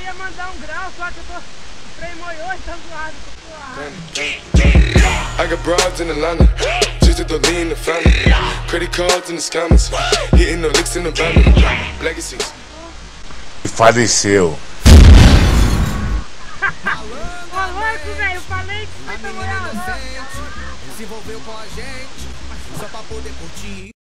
ia mandar um grau, só que eu tô... O trem moiou e tá zoado, I got broads in Atlanta, just to lean in the family. Credit cards in the scammers, hitting the licks in the van. Legacies. Faleceu. Ô louco, velho, eu falei que você tá moiando. Se envolveu com a gente, só pra poder curtir.